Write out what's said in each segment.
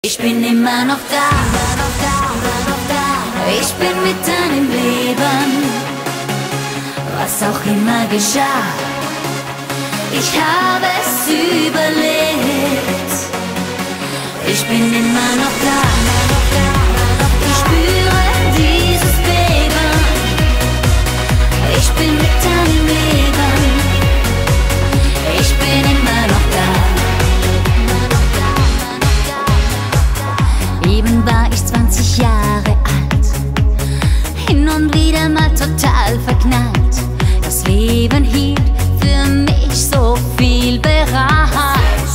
Ich bin immer noch da, ich bin mit deinem Leben, was auch immer geschah. Ich habe es überlebt, ich bin immer noch da. Ich spüre dieses Beben, ich bin mit deinem Leben, ich bin immer noch da. Eben war ich 20 Jahre alt, hin und wieder mal total verknallt. Das Leben hielt für mich so viel bereit.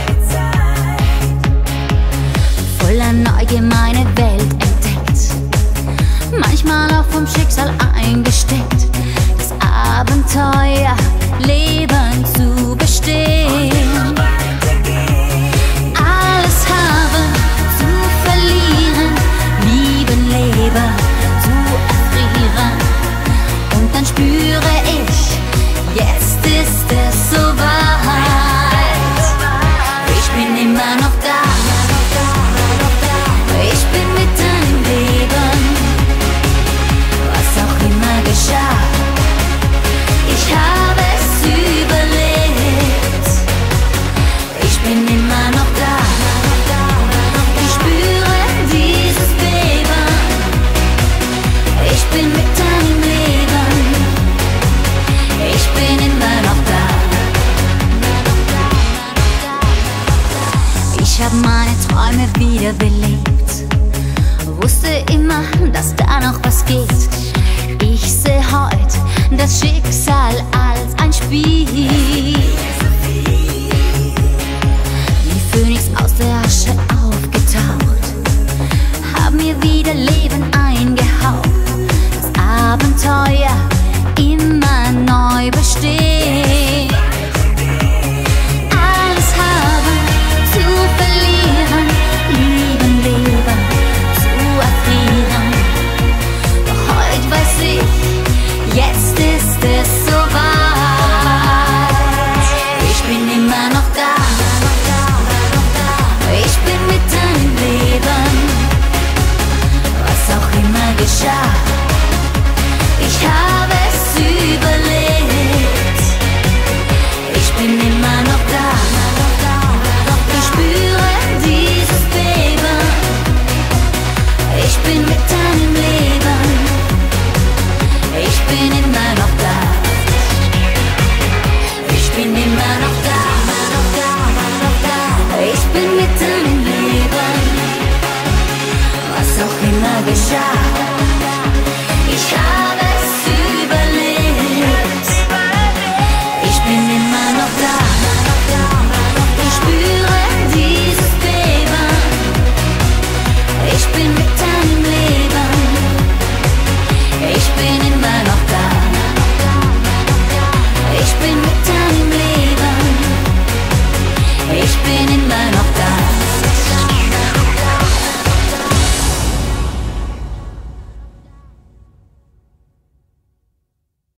Voller Neugier meine Welt entdeckt, manchmal auch vom Schicksal eingesteckt, das Abenteuer Leben zu bestehen. Alles habe zu verlieren, lieben Leben zu erfrieren. Und dann spüre ich, jetzt ist es soweit. Ich bin immer noch da, ich bin mit deinem Leben, was auch immer geschah. Ich habe es überlebt, ich bin immer noch da. Ich spüre dieses Beben, ich bin mit deinem Leben, ich bin immer noch da. Ich hab meine Träume wiederbelebt, wusste immer, dass da noch was geht. Ich seh heut das Schicksal als ein Spiel. Wie Phönix aus der Asche aufgetaucht, hab mir wieder Leben eingehaucht. Das Abenteuer immer neu bestehen. Alles haben zu verlieren, lieben Leben zu erfrieren. Doch heute weiß ich, jetzt ist es soweit. Ich bin immer noch da, ich bin mit deinem Leben, was auch immer geschah. Ich habe es überlebt, ich bin immer noch da. Ich spüre dieses Beben, ich bin mit deinem Leben, ich bin immer noch da. Ich bin immer noch da, ich bin mit deinem Leben, was auch immer geschah. Ich habe es überlebt, ich bin immer noch da. Ich spüre dieses Beben, ich bin mit deinem Leben, ich bin immer noch da. Ich bin mit deinem Leben, ich bin immer noch da.